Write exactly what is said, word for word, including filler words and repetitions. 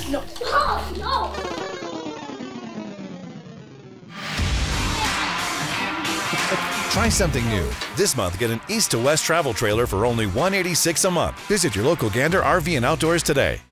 No. Oh, no. Try something new. This month, get an east to west travel trailer for only one hundred eighty-six dollars a month. Visit your local Gander R V and Outdoors today.